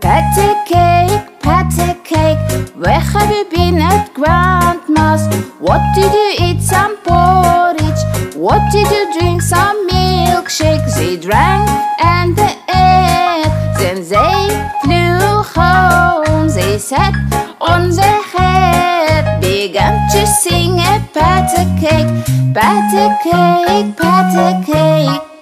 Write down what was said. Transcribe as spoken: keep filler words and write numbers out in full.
Patty cake, patty cake, where have you been at Grandma's? What did you eat? Some porridge. What did you drink? Some milkshake. They drank and they ate. Then they flew home. They sat on their head, began to sing a patty cake, patty cake, patty cake.